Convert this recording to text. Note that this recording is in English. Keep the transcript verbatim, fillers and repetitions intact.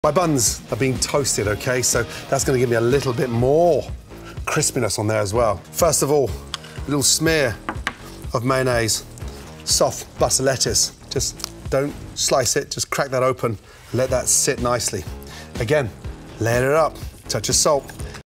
My buns are being toasted, okay? So that's gonna give me a little bit more crispiness on there as well. First of all, a little smear of mayonnaise, soft butter lettuce. Just don't slice it, just crack that open, let that sit nicely. Again, layer it up, touch of salt,